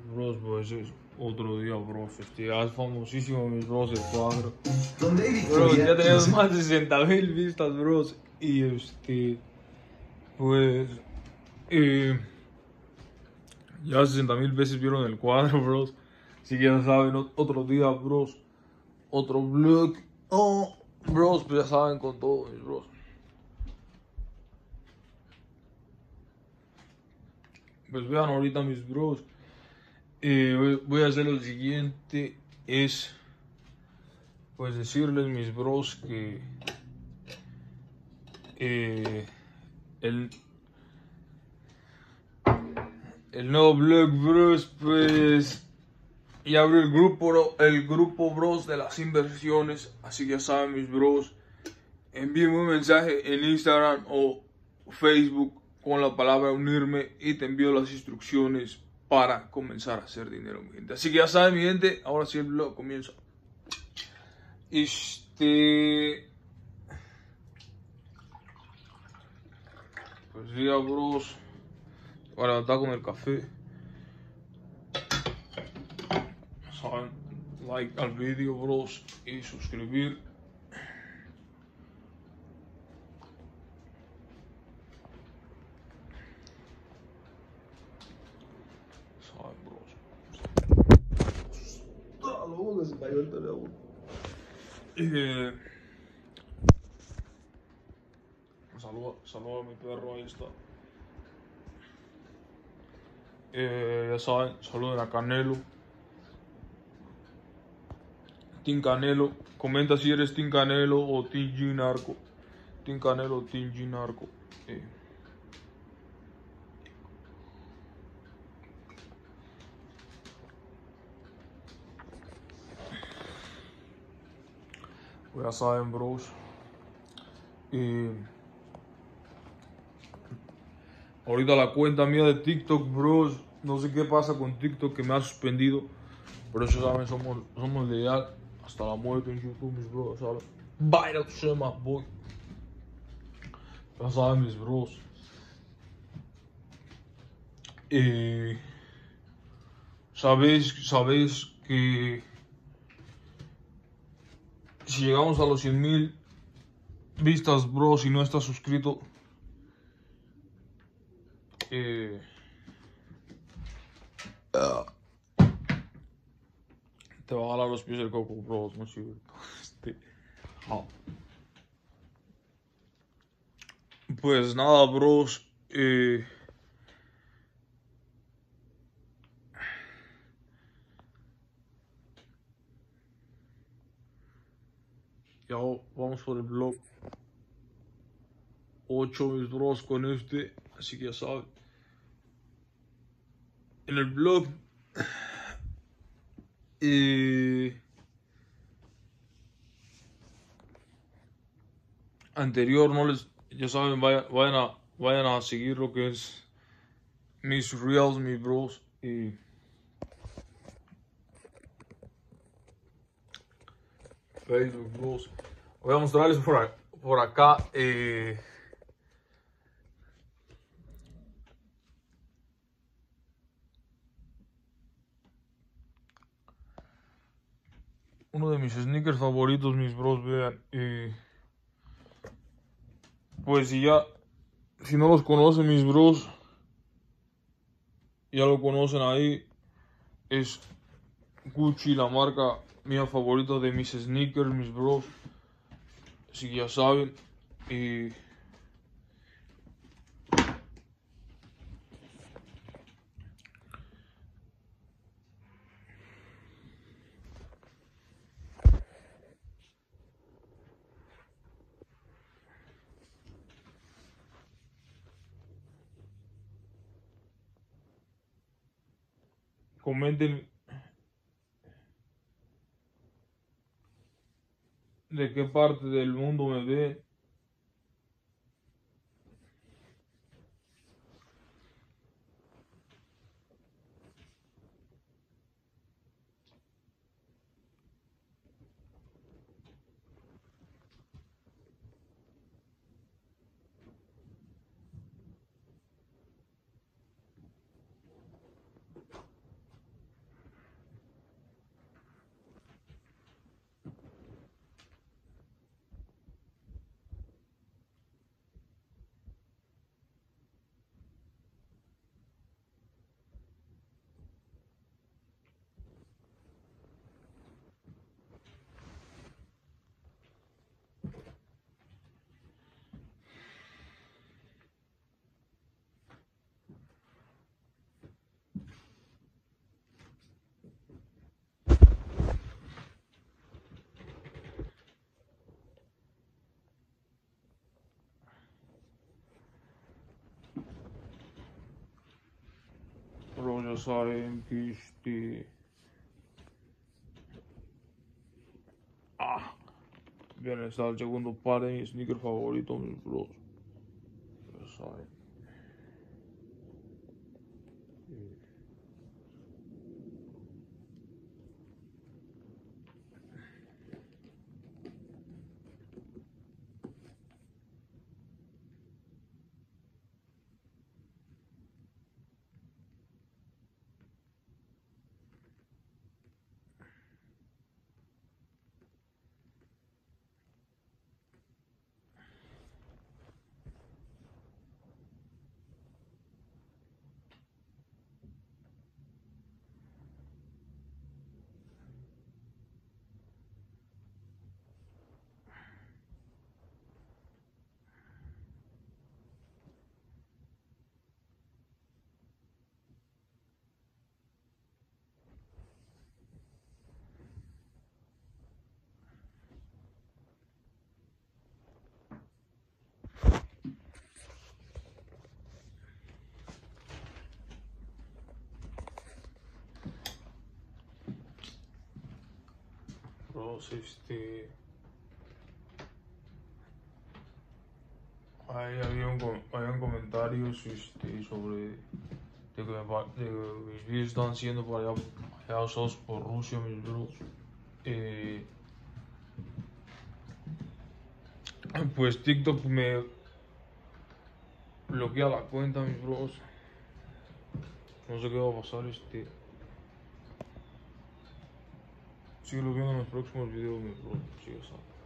Bros, pues es otro día, bros. Ya es famosísimo mis bros el cuadro. Donde hay Bro, victoria, ya tenemos más de 60,000 vistas, bros. Y pues, eh, ya 60,000 veces vieron el cuadro, bros. Así que ya saben, otro día, bros. Otro vlog. Oh, bros, pues ya saben con todo, mis bros. Pues vean ahorita, mis bros. Voy a hacer lo siguiente. Es, pues, decirles, mis bros, que el nuevo vlog, bros, pues ya abrió el grupo, bros, de las inversiones. Así que ya saben, mis bros, envíenme un mensaje en Instagram o Facebook con la palabra unirme y te envío las instrucciones para comenzar a hacer dinero, mi gente. Así que ya saben, mi gente, ahora sí el vlog comienza. Pues ya, bros, para estar con el café. Saben, like al vídeo, bros, y suscribir. Saben, bros. luego que se cayó el teléfono. Saludo a mi perro, ahí está. Ya saben, saluden a Canelo. Team Canelo. Comenta si eres Team Canelo o Team G Narco. Team Canelo o Team G Narco. Pues ya saben, bros. Ahorita la cuenta mía de TikTok, bros. No sé qué pasa con TikTok que me ha suspendido. Pero eso, saben, somos leal hasta la muerte en YouTube, mis bros, ¿saben? Baila tu shema, boy. Ya saben, mis bros. Sabéis que si llegamos a los 100,000 vistas, bro, si no estás suscrito, te va a jalar los pies el coco, bro, no sirve. Pues nada, bros, ya vamos por el blog 8, mis bros, con así que ya saben. En el blog anterior, ya saben, vayan a seguir lo que es mis reels, mis bros, y Facebook, bros. Voy a mostrarles por acá, uno de mis sneakers favoritos, mis bros, vean. Pues si no los conocen, mis bros, ya lo conocen ahí. Es Gucci, la marca mía favorita de mis sneakers, mis bros. Así que ya saben. Comenten de qué parte del mundo me ven. saben que bien, está el segundo par de mis sneakers favoritos, mis bros. Ya saben. Bros, ahí habían comentarios sobre de que mis vídeos están siendo para allá usados por Rusia, mis bros. Pues TikTok me bloquea la cuenta, mis bros. No sé qué va a pasar, Síguelo viendo en los próximos videos, mis bros. Sí,